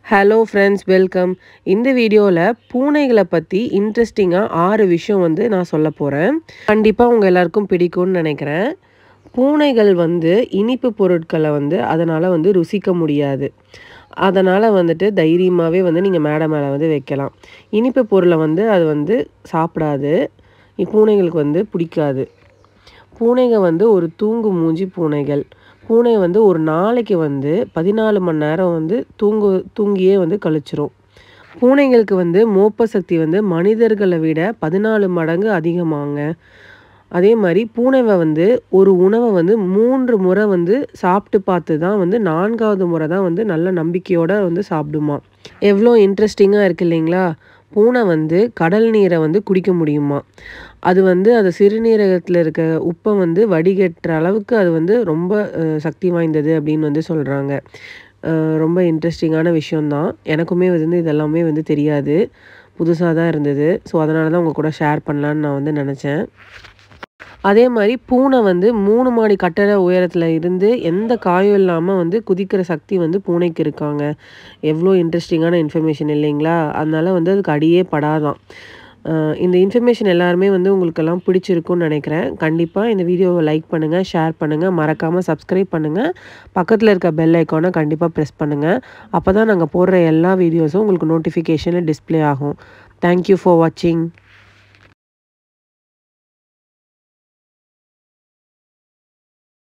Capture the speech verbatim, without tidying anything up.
Hello friends, welcome. இந்த வீடியோவில் பூனைகளை பற்றி இன்ட்ரெஸ்டிங்காக ஆறு விஷயம் வந்து நான் சொல்ல போகிறேன். கண்டிப்பாக உங்கள் எல்லாருக்கும் பிடிக்கும்னு நினைக்கிறேன். பூனைகள் வந்து இனிப்பு பொருட்களை வந்து அதனால் வந்து ருசிக்க முடியாது. அதனால் வந்துட்டு தைரியமாகவே வந்து நீங்கள் மேடை மேலே வந்து வைக்கலாம். இனிப்பு பொருளை வந்து அது வந்து சாப்பிடாது. பூனைகளுக்கு வந்து பிடிக்காது. பூனைகள் வந்து ஒரு தூங்கு மூஞ்சி பூனைகள். பூனை வந்து ஒரு நாளைக்கு வந்து பதினாலு மணி நேரம் வந்து தூங்கு தூங்கியே வந்து கழிச்சிரும். பூனைகளுக்கு வந்து மோப்ப சக்தி வந்து மனிதர்களை விட பதினாலு மடங்கு அதிகமாங்க. அதே மாதிரி பூனைவை வந்து ஒரு உணவை வந்து மூன்று முறை வந்து சாப்பிட்டு பார்த்து தான் வந்து நான்காவது முறை தான் வந்து நல்ல நம்பிக்கையோடு வந்து சாப்பிடுமா. எவ்வளோ இன்ட்ரெஸ்டிங்காக இருக்குது இல்லைங்களா? பூனை வந்து கடல் நீரை வந்து குடிக்க முடியுமா. அது வந்து அது சிறுநீரகத்தில் இருக்க உப்பை வந்து வடிகட்டுற அளவுக்கு அது வந்து ரொம்ப சக்தி வாய்ந்தது அப்படின்னு வந்து சொல்கிறாங்க. ரொம்ப இன்ட்ரெஸ்டிங்கான விஷயந்தான். எனக்குமே வந்து இதெல்லாமே வந்து தெரியாது, புதுசாக தான் இருந்தது. ஸோ அதனால தான் உங்கள் கூட ஷேர் பண்ணலான்னு நான் வந்து நினச்சேன். அதே மாதிரி பூனை வந்து மூணு மாடி கட்டட உயரத்தில் இருந்து எந்த காயம் இல்லாமல் வந்து குதிக்கிற சக்தி வந்து பூனைக்கு இருக்காங்க. எவ்வளோ இன்ட்ரெஸ்டிங்கான இன்ஃபர்மேஷன் இல்லைங்களா? அதனால் வந்து அதுக்கு அடியே படாதான். இந்த இன்ஃபர்மேஷன் எல்லாருமே வந்து உங்களுக்கெல்லாம் பிடிச்சிருக்குன்னு நினைக்கிறேன். கண்டிப்பாக இந்த வீடியோவை லைக் பண்ணுங்கள், ஷேர் பண்ணுங்கள், மறக்காமல் சப்ஸ்கிரைப் பண்ணுங்கள். பக்கத்தில் இருக்க பெல் ஐக்கானை கண்டிப்பாக ப்ரெஸ் பண்ணுங்கள். அப்போ தான் நாங்கள் போடுற எல்லா வீடியோஸும் உங்களுக்கு நோட்டிஃபிகேஷனில் டிஸ்பிளே ஆகும். தேங்க்யூ ஃபார் வாட்சிங்.